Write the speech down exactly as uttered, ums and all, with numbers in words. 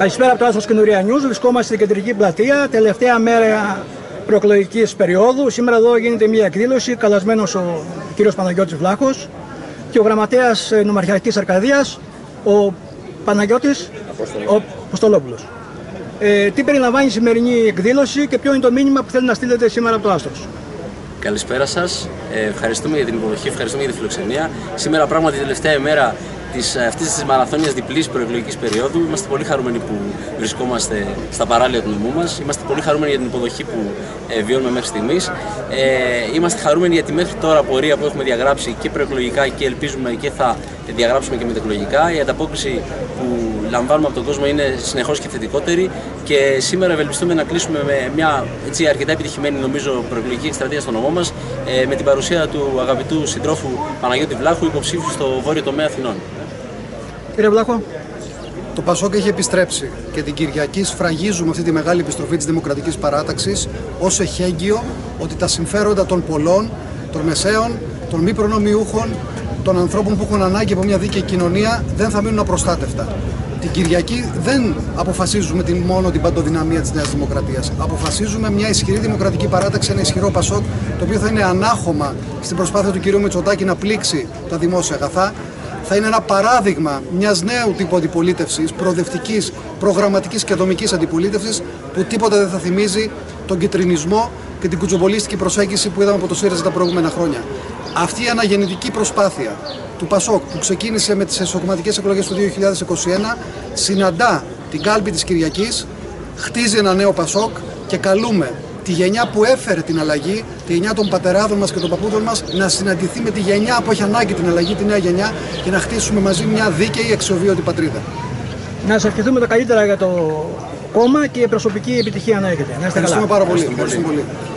Καλησπέρα από το Άστρος Καινούρια News. Βρισκόμαστε στην κεντρική πλατεία, τελευταία μέρα προεκλογικής περίοδου. Σήμερα εδώ γίνεται μια εκδήλωση. Καλεσμένος ο κύριος Παναγιώτης Βλάχος και ο γραμματέας Νομαρχιακής Αρκαδίας, ο Παναγιώτης Αποστολόπουλος. Ε, τι περιλαμβάνει η σημερινή εκδήλωση και ποιο είναι το μήνυμα που θέλει να στείλετε σήμερα από το Άστρος? Καλησπέρα σας. Ε, ευχαριστούμε για την υποδοχή, ευχαριστούμε για τη φιλοξενία. Σήμερα, πράγματι, τελευταία ημέρα της, αυτής της μαραθώνιας διπλής προεκλογικής περίοδου. Είμαστε πολύ χαρούμενοι που βρισκόμαστε στα παράλια του νομού μας. Είμαστε πολύ χαρούμενοι για την υποδοχή που ε, βιώνουμε μέχρι στιγμής. Ε, είμαστε χαρούμενοι για τη μέχρι τώρα πορεία που έχουμε διαγράψει και προεκλογικά και ελπίζουμε και θα διαγράψουμε και μετεκλογικά. Η ανταπόκριση που λαμβάνουμε από τον κόσμο είναι συνεχώς και θετικότερη και σήμερα ευελπιστούμε να κλείσουμε με μια έτσι, αρκετά επιτυχημένη, νομίζω, προεκλογική εκστρατεία στο νομό μας ε, με την παρουσία του αγαπητού συντρόφου Παναγιώτη Βλάχου, υποψήφιου στο βόρειο τομέα Αθηνών. Κύριε Βλάχο. Το Πασόκ έχει επιστρέψει και την Κυριακή σφραγίζουμε αυτή τη μεγάλη επιστροφή της Δημοκρατικής Παράταξης ως εχέγγυο ότι τα συμφέροντα των πολλών, των μεσαίων, των μη προνομιούχων, των ανθρώπων που έχουν ανάγκη από μια δίκαιη κοινωνία δεν θα μείνουν απροστάτευτα. Την Κυριακή δεν αποφασίζουμε την, μόνο την παντοδυναμία της Νέας Δημοκρατίας. Αποφασίζουμε μια ισχυρή Δημοκρατική Παράταξη, ένα ισχυρό Πασόκ, το οποίο θα είναι ανάχωμα στην προσπάθεια του κ. Μητσοτάκη να πλήξει τα δημόσια αγαθά. Θα είναι ένα παράδειγμα μιας νέου τύπου αντιπολίτευσης, προοδευτικής, προγραμματικής και δομικής αντιπολίτευσης, που τίποτα δεν θα θυμίζει τον κιτρινισμό και την κουτσομπολίστικη προσέγγιση που είδαμε από το ΣΥΡΙΖΑ τα προηγούμενα χρόνια. Αυτή η αναγεννητική προσπάθεια του Πασόκ που ξεκίνησε με τις εσωκομματικές εκλογές του δύο χιλιάδες είκοσι ένα συναντά την κάλπη της Κυριακής, χτίζει ένα νέο Πασόκ και καλούμε τη γενιά που έφερε την αλλαγή, τη γενιά των πατεράδων μας και των παππούδων μας, να συναντηθεί με τη γενιά που έχει ανάγκη την αλλαγή, τη νέα γενιά, και να χτίσουμε μαζί μια δίκαιη, αξιοβίωτη πατρίδα. Να σας ευχηθούμε το καλύτερα για το κόμμα και προσωπική επιτυχία να έχετε. Να είστε καλά. Ευχαριστούμε πάρα πολύ. Ευχαριστούμε πολύ.